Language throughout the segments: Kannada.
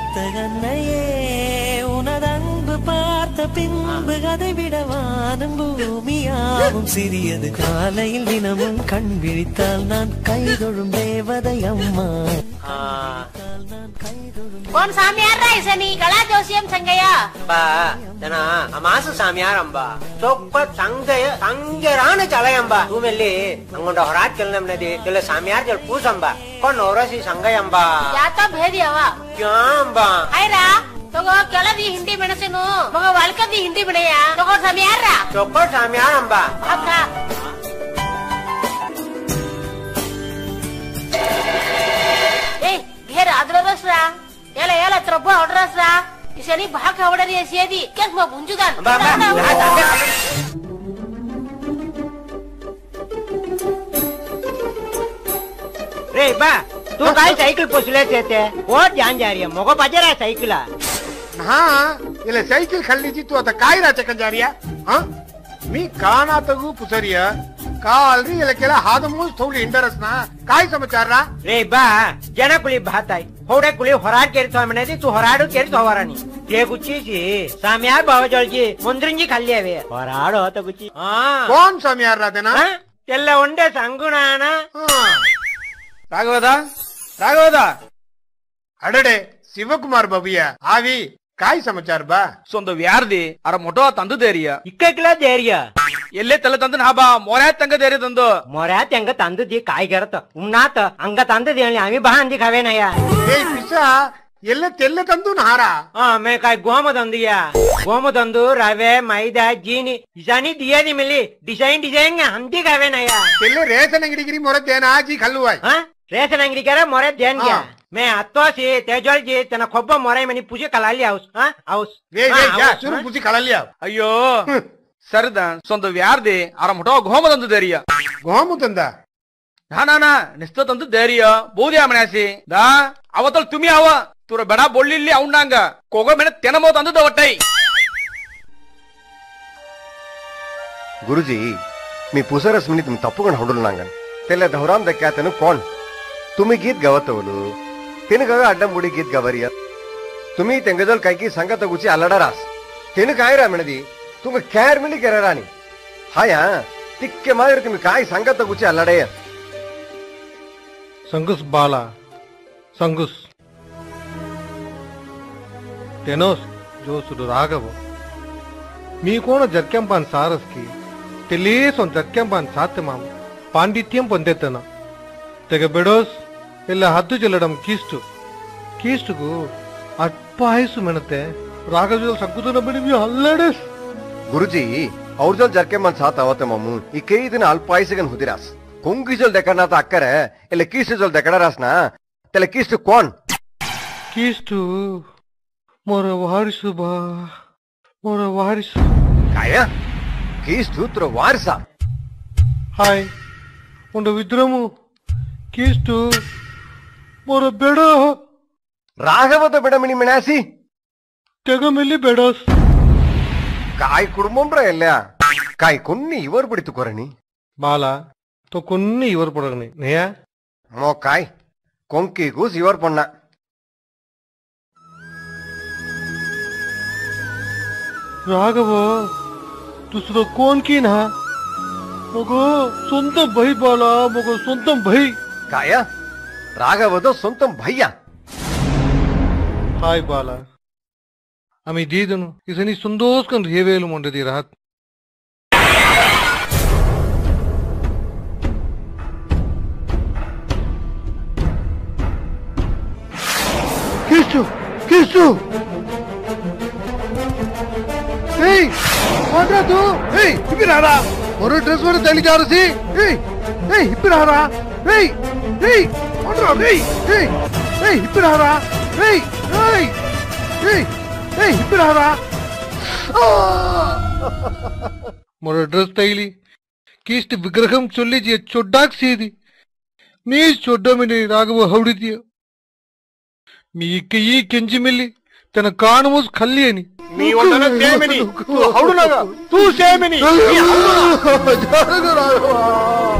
கண்ணையே உனதன்பு பார்த்த பின்பு அதை விடவானும் பூமியாவும் சிறியது காலையில் தினமும் கண் விழித்தால் நான் கைதொழும் தேவதை அம்மா. कौन सामियार रहा है सनी कला जोशियम संगया बा जना अमासु सामियार अंबा चोक्पत संगय संगराने चले अंबा तू मेले अंगोंडा हराज चलने में दे चले सामियार चल पूछ अंबा कौन औरसी संगय अंबा या तो भेदिया वा क्या अंबा आई रा तो को कला दी हिंदी में से नो मगर वालका दी हिंदी में या तो कौन सामियार रहा चोक्पत सामियार अंबा अब का ए घेर आदरस रा याला याला तरबा ऑर्डरस रा इसनी भाग ऑर्डर ये सीधी केस में भुंजुगान रे बा तू काय साइकिल पोचले थे बहुत जान जा रही है मोको बाजार है साइकिल हाँ इले साइकिल खल्लीची तू आता काय राचकन जा रही हाँ मी काना तगू पुसरिया कालरी इले केला हाथ मुंह थोड़ी इंडरस ना काय समाचार रा रे बा जना कुली बात आई होडे कुली हराड केरी तो मने तू हराडो केरी तो वारानी ये कुची जी सामियार बावजल जी मुंद्रिन जी खाली है हराड हो तो कुची हां कौन सामियार रा देना तेल्ला उंडे संगुणाना राघवदा राघवदा अडडे शिवकुमार बबिया आवी काय समाचार बा ಸೊಂದು ವ್ಯಾರ್ದಿ ಅರ ಮೊಟೋ ತಂದು ದೇರಿಯ ಇಕ್ಕಕ್ಲ ದೇರಿಯ ಎಲ್ಲೇ ತಲೆ ತಂದು ನಾ ಬಾ ಮೊರೆ ತಂಗ ದೇರಿ ತಂದು ಮೊರೆ ತಂಗ ತಂದು ದಿ ಕಾಯಿ ಗರತ ಉಣ್ಣಾತ ಅಂಗ ತಂದು ದಿ ಆಮಿ ಬಾ ಅಂದಿ ಖಾವೇನಯ್ಯ ಏ ಪಿಸಾ ಎಲ್ಲ ತೆಲ್ಲ ತಂದು ನಾರ ಮೇ ಕಾಯಿ ಗೋಮ ತಂದಿಯ ಗೋಮ ತಂದು ರವೆ ಮೈದಾ ಜೀನಿ ಇಸಾನಿ ದಿಯಾದಿ ಮಿಲಿ ಡಿಸೈನ್ ಡಿಸೈನ್ ಅಂದಿ ಖಾವೇನಯ್ಯ ತೆಲ್ಲ ರೇಷನ್ ಅಂಗಡಿಗಿರಿ ಮೊರೆ ದೇನಾ ಜಿ ಖಲ್ಲುವಾಯ್ ರೇಷನ್ ಅಂಗಡಿ ಕರೆ ಮೊರೆ ದೇನ್ ಗ್ಯಾ मैं अतो से तेजल जी तना खोब्बो मोरे मनी पूजे कलाली हाउस हाउस वे जा शुरू पूजी कलाली ಅಯ್ಯೋ ಸರದ ಸೊಂದು ವ್ಯಾರ್ದಿ ಅರ ಮೊಟೋ ಗೋಮ ತಂದು ದೇರಿಯ ಗೋಮು ತಂದ ನಾ ನಿಸ್ತ ತಂದು ದೇರಿಯ ಬೋದಿಯ ಮನೆಸಿ ದಾ ಅವತಲ್ ತುಮಿ ಅವ ತುರ ಬಡ ಬೊಳ್ಳಿಲ್ಲಿ ಅವನಂಗ ಕೋಗೋ ಮೆನೆ ತೆನಮೋ ತಂದು ದವಟ್ಟೈ गुरुजी मी पुसरस मिनी तुम तप्पुगण ಹೊಡಲು ನಂಗ ತೆಲ್ಲ ದೌರಾಮ್ ದಕ್ಯಾತನು ಕೋನ್ तुम्ही गीत गावतवलू तेन गा अड्डम बुडी गीत गावरिया तुम्ही तेंगजल काय की संगत गुची अलडरास तेन काय रा म्हणदी तुम खैर मिली करे राणी हाया तिक्के मायर तुम्ही काय संगत गुची अलडे संगुस बाला संगुस तेनोस जो सुडु राघव मी कोण जक्कंपान सारस की तेलेसोन जक्कंपान सात माम पांडित्यम పొందెతన तेग बेडोस ಎಲ್ಲ ಹದ್ದು ಚೆಲ್ಲಡಂ ಕೀಸ್ಟುಗೂ ಅಟ್ಪಾಯಸು ಮೆಣತೆ ರಾಗಜಲ್ ಸಗ್ಗುದನ ಬಿಡಿವಿ ಅಲ್ಲಡಸ್ गुरुजी और जल जरके मन साथ आवते मामू ई कई दिन अल्पायसगन हुदिरास कुंगी जल देखना ता अक्करे एले कीस्ट जल देखड़ारास ना तेले कीस्ट कोन कीस्टु मोर वारिसु बा मोर वारिसु काया कीस्ट तुर वारिसा हाय उंड विद्रमु कीस्टु मोर बेडो राघवत बेडमिनी मिनासी तेगमिली बेडोस काय कुडुंबंब्र एल्ल्या काय कोन्नी इवर बिडितु कोरणी बाला तो कोन्नी इवर पडगणी नेया मो काय कोंकी गूस इवर पण्णा राघव दुसरं कोण की ना मगो सोंतम भाई बाला मगो सोंतम भाई काय राघवत सोंतम भैया हाय बाला आम्ही दीदनु इसनी सुंदोस्कन रेवेलु मोंडदी राहत किसु ಏಯ್ ಮಾತಾಡು ಏಯ್ ಇಬ್ಬಿರಾರಾ ಹೊರ ಡ್ರೆಸ್ ವರ ತಳಿ ಜಾರಸಿ ಏಯ್ ಏಯ್ ಇಬ್ಬಿರಾರಾ ಏಯ್ ಏಯ್ ಮಾತಾಡು ಏಯ್ ಏಯ್ ಏಯ್ ಇಬ್ಬಿರಾರಾ ಏಯ್ ಏಯ್ ಏಯ್ ಏಯ್ ಇಬ್ಬಿರಾರಾ ಮೊರ ಡ್ರೆಸ್ ತೈಲಿ ಕೀಸ್ಟ್ ವಿಗ್ರಹಂ ಚೊಲ್ಲಿಜಿಯ ಚೊಡ್ಡಾಕ್ ಸೀದಿ ನೀ ಚೊಡ್ಡಮಿನಿ ರಾಘವ ಹೌಡಿದಿಯ मी कई केंजी मिली तन कानमुस खल्लियनी मी ಒಂದನ ಸೇಮಿನಿ ತೂ ಹೌಡುನಗ ತೂ ಸೇಮಿನಿ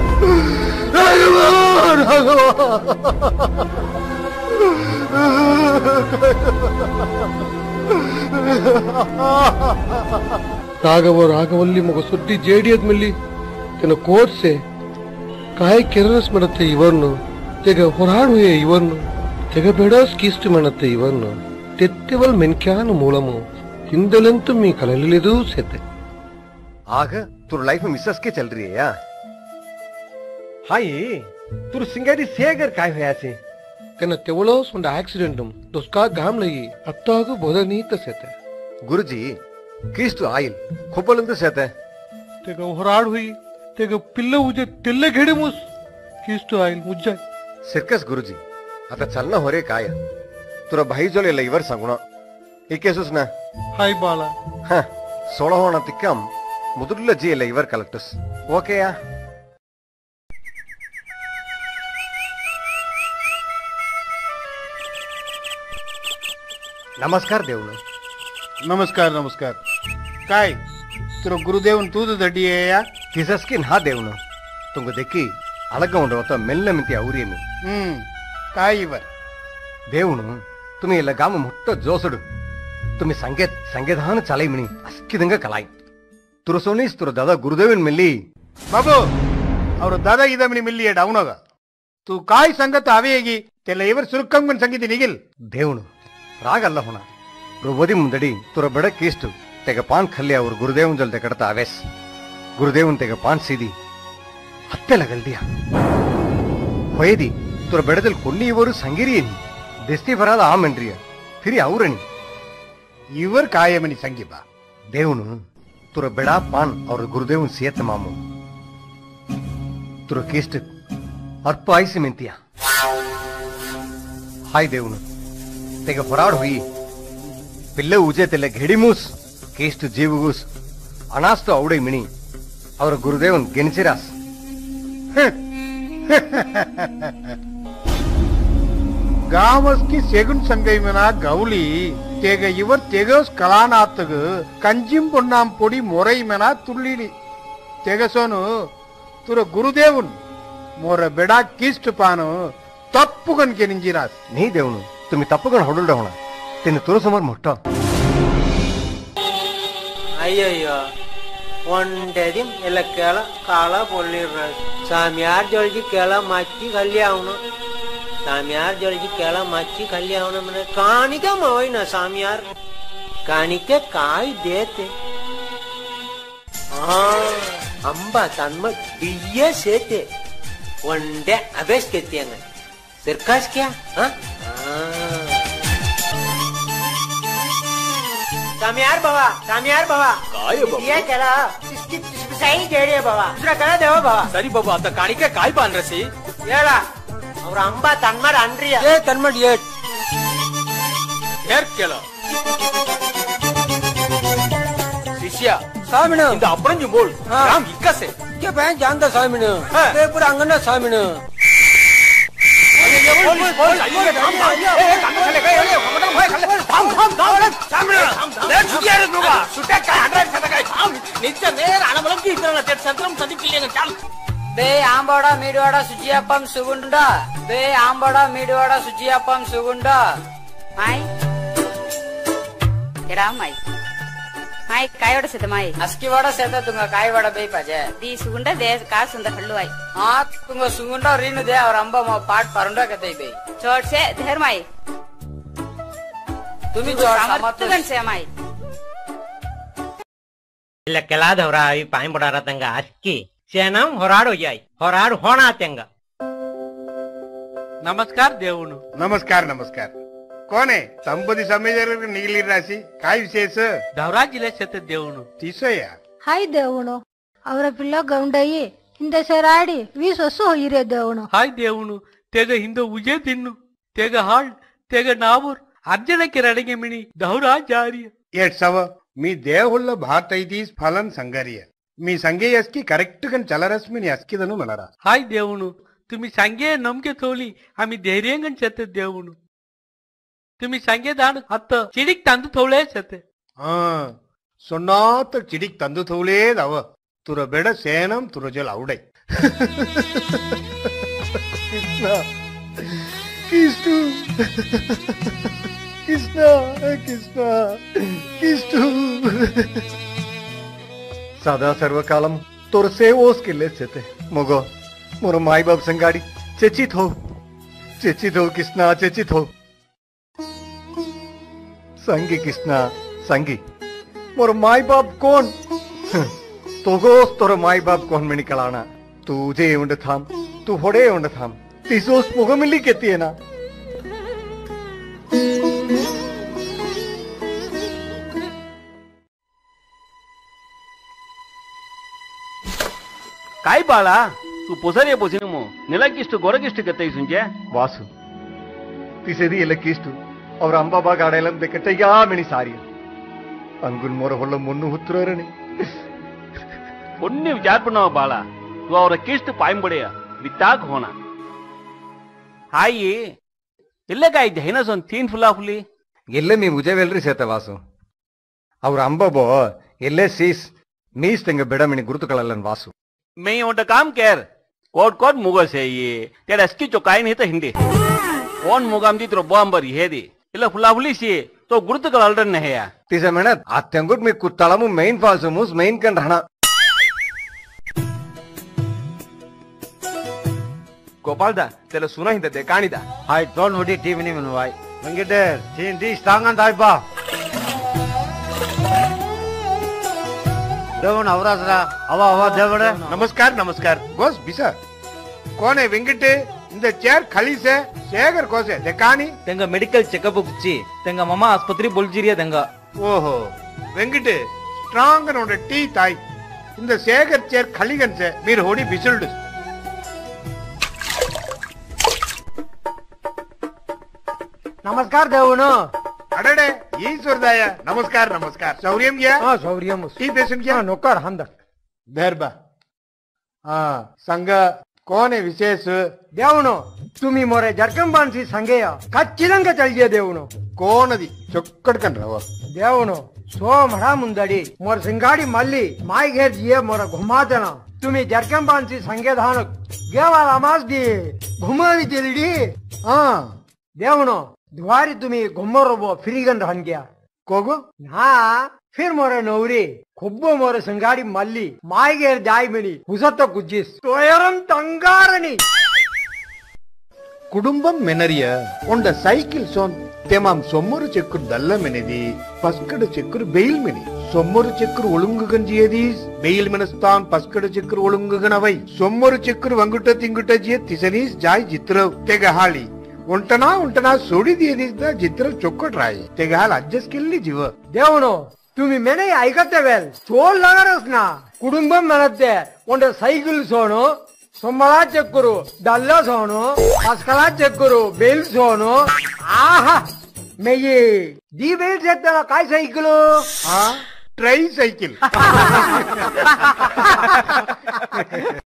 ರಾಘವ राघव राघवल्ली मग सुट्टी जेडियत मिली तेन कोर्ट से काय केरस मडते इवरनु तेग होराड हुए इवरनु तेग बेडस किस्ट मनते इवरनु तेत्तेवल मेनक्यान मूलमु हिंदलंतु मी कललिलेदू सेते आग तुर लाइफ में मिसेस के चल रही है या हाय तुर सिंगारी सेगर काय होया से तेन तेवलो सुंड एक्सीडेंटम दुस्का गाम लगी अत्तागु बोधनीत सेते गुरुजी किस्ट आयल खोपलंत सेते तेग होराड हुई तेग पिल्ल उजे तिल्ले घेडे मुस किस्ट आयल मुज्जाय सर्कस गुरुजी आता चलना हो रे काय तुरा भाई जोले लईवर सांगुना इकेसुस ना हाय बाला हाँ 16 होना तिक्कम मुदुल्ल जी लईवर कलेक्टस ओके या नमस्कार देवनु नमस्कार नमस्कार काय तुर गुरुदेवन तूद दड्डियेया किसस्की ना देवनु तुंग देक्की अलग उंडवत मेल्ल मिंति औरियमी काय इवर देवनु तुम्ही ಎಲ್ಲ ಗಾಮ ಮುಟ್ಟ ಜೋಸಡು तुम्ही संगीतान चालाई मिनी अस्किदंग कलाई तुरसोनीस तुर दादा गुरुदेवन मिल्ली बाबू और दादा इदमनी मिल्ली डाउनोगा तू काय संगत आवेगी तेला इवर सुरुक्कंगन संगीत निगिल देवनु राग अल्ल होना रोबोदी मुंदडी तुर बड़ कीस्टु तेग पान खल्ले और गुरुदेवन जल ते कड़ता आवेस गुरुदेवन तेग पान सीधी हत्ते लगल दिया होयदी तुर बेड़दल कोन्नी इवरु संगिरियनी देस्ती बराद आमंड्रिया फिर औरणी इवर कायमनी संगीबा देवनु तुर बेड़ा पान और गुरुदेवन सियत मामू तुर कीस्ट अर्प आइसी मिंतिया हाय देवनु तेग होराड हुई पिल्ले उजे तेले घेडिमूस कीस्ट जीवगूस अनास्तो औडे मिनी और गुरुदेवन गेनिचिरास गावस की सेगुन संगई मना गौली तेग इवर तेगस कलानातग कंजिम पुन्नाम पोडी मोरई मना तुल्लीडी तेगसोनु तुर गुरुदेवन मोर बेडा किस्ट पानो तप्पुगन के निंजिरास नहीं देवनु तुम्ही तप्पुगन होडुल्ड होना तेने तुर समोर मोठ्ठा अय्यो ಒಂಡೆದಿಂ ಎಲ್ಲ ಕೆಳ ಕಾಲ ಪೊಳ್ಳಿರ ಸಾಮ್ಯಾರ್ ಜೊಳ್ಗಿ ಕೆಳ ಮಚ್ಚಿ ಕಲ್ಯಾವನು सामियार जल्दी केला मच्छी खलिया होना मैंने कहानी क्या मोई ना सामियार कहानी के काय देते अंबा तन्म दिये सेते वंडे अबेस कहते हैं सर्कस क्या सामियार बाबा काय ये केला इसकी सही दे रहे बाबा दूसरा केला देवा बाबा सरी बाबा आता कहानी के काय बांध रसी येला और अंबा तन्मड़ अंड्रिया ये तन्मड़ ये हेर केला शिष्या सामिन इंद अपरन जो बोल राम इक्का से क्या बहन जानता सामिन ये पूरा अंगना सामिन बोल ए काम खले गए ले हमडम भाई खले थाम सामिन ले छुटिया रे नुगा छुटे काय हंड्रेड खाता काय थाम नित्य नेर आनमलम की इतना ते संतरम सदी पिलेंगे चल बे आंबोड़ा मीडवाड़ा सुजियापम सुगुंडा बे आंबोड़ा मीडवाड़ा सुजियापम सुगुंडा माई केड़ा माई माई कायवड़ा से माई अस्कीवाड़ा से तुंगा कायवड़ा बे पाजे दी सुगुंडा दे का सुंदर खल्लू आई हां तुंगा सुगुंडा रीनु दे और अंबा मा पाट परंडा कहते बे चोट से धेर माई तुम्ही जो समर्थन से माई ಇಲ್ಲ ಕೆಲಾದವರ ಈ ಪಾಯಿ ಬಡಾರ ತಂಗ ಅಕ್ಕಿ ಸೇನಂ ಹೊರಾಡು ಯಾಯ್ ಹೊರಾಡು ಹೋಣ ತೆಂಗ नमस्कार देवनु नमस्कार नमस्कार कौन है संपत्ति समेजर निगली राशि काय विशेष धवराज जिले से देवनु तीसोया हाय देवणु ಅವರ ಪಿಲ್ಲ ಗೌಂಡಯ್ಯಿ ಹಿಂದೆ ಸೇರಾಡಿ ವೀಸೊಸು ಹೋಯಿರೆ ದೇವಣು हाय देवनु तेग हिंदो उजे दिन्नु तेग हाल तेग नावुर अर्जनके रडगे मिनी धवराज जारिय एट सव मी देवहुल्ल भारतैतीस फलन संगरिय मी संगेयस्की करेक्ट गन चलरस्मी नी अस्किदनु मलरा हाय देवनु तुम्ही सांगे नमके तोली आम्ही धैर्यंगन छते देवनु तुम्ही सांगे दान अत्त चिडिक तांदू थोळे छते हाँ सोनात चिडिक तंदु थोले दव तुर बेड सेनम तुर जल आवडे कृष्णा किस्तु सदा सर्वकालम तोर से ओस किल्ले सेते मगो मोर माई बाप संगाड़ी चेचित हो कृष्णा चेचित हो संगी कृष्णा संगी मोर माई बाप कौन तोगोस तोर माई बाप कौन में निकलाना तुझे उंड थाम तू होड़े उंड थाम तिसोस मुग मिली कहती है ना काय बाळा तू पोसरे पोसिनमो ನೆಲಕ್ಕಿಷ್ಟು ಗೊರಗಿಷ್ಟು ಕತ್ತೈ ಸುಂಜೆ वासु तिसेदी एलक्किष्टु और अंबा बाग आडेलम बेकटे या मिनी सारी अंगुल मोर ಹೊಳ್ಳ ಮುನ್ನು ಹುತ್ರರನೆ ಒನ್ನೆ ವಿಚಾರ ಪಣವ ಬಾಳ तू ಅವರ ಕಿಷ್ಟು ಪಾಯಿಂಬಡೆಯ ಬಿತ್ತಾಕ್ ಹೋನ ಹಾಯಿ ಇಲ್ಲೇ ಕಾಯಿ ದೈನ ಸೊನ್ ತೀನ್ ಫುಲಾ ಫುಲಿ ಎಲ್ಲೆ ಮೀ ಮುಜೆ ವೆಲ್ರಿ ಸೇತ ವಾಸು ಅವ್ರ ಅಂಬಬೋ ಎಲ್ಲೆ ಸೀಸ್ ಮೀಸ್ ತೆಂಗ ಬೆಡಮಿನಿ ಗುರುತುಗಳಲ್ಲನ್ ವಾಸು मैं ओटा काम कर कोट कोट मुगल से ये तेरा इसकी चौकाई नहीं तो हिंदी कौन मुगाम दी तो बॉम्बर ये दी इला फुला फुली सी तो गुरुत का अल्डर नहीं है तीसरा मेहनत आत्यंगुट में कुत्तालामु मेन फॉल्स मुस मेन कन रहना गोपाल दा तेरा सुना ही दे कहानी दा हाय डोंट होडी टीवी नहीं मनवाई वेंकटेश तीन दी स्ट्रांग अंदाज बा देवण अवराजरा अवा अवा देवण नमस्कार नमस्कार बॉस बिसा कौन है वेंकट இந்த சேர் खाली से சேகர் கோசே देखानी तेंगा मेडिकल चेकअप कुची तेंगा मामा आस्पत्री बोलजिरिया तेंगा ओहो वेंकट स्ट्रांग नोड टी ताई இந்த சேகர் சேர் खलीगन से मीर होडी बिसल्ड नमस्कार देवण अडडे ईश्वरदाय नमस्कार नमस्कार शौर्यम क्या हां शौर्यम टी पेशेंट क्या नौकर हमदा धरबा हां संग कौन है विशेष देवणो तुम्ही मोरे जरकम बांसी संगेय कच्चिलंग चलिए देवणो कौन अदी चोक्कड़कन रहो देवणो सोमड़ा मुंदड़ी मोर सिंगाड़ी मल्ली माई घेर जिए मोर घुमा देना तुम्ही जरकम बांसी संगे धान गेवा आमाज दी घुमावी दिलडी हां देवणो द्वारी तुम्ही घुमरो फ्रीगन रहन गया कोगो हाँ फिर मोरे नौरी खुब्बो मोरे संगाड़ी मल्ली मायगेर जाय मिनी हुसत्तो कुज्जिस तोयरम तंगारनी कुडुंबम मेनरिय उंड सैकिल सोन तेमाम सोम्मोरु चेक्कुर दल्ल मेनेदी पस्कड चेक्कुर बेइल मेनी सोम्मोरु चेक्कुर ओलुंगु गंजियेदी बेइल मेनस्तान पस्कड चेक्कुर ओलुंगु गनवै सोम्मोरु चेक्कुर वंगुट तिंगुट जिये तिसनीस जाय जित्र तेगहाली उंटना सोडी दियेदी जित्र चोक्कट राय तेगहाल अड्जस्ट केल्ली जीव देवणो तुम्ही मेने ऐकते वेल चोल लागरस ना कुटुंबम मनते उंड सैकिल सोनो सोम्मळा चेक्कुरु दल्ल सोनो पस्कला चेक्कुरु बेल सोनो आहा मेये दी बेल सेत्तला काय सैकिल ट्राई सैकिल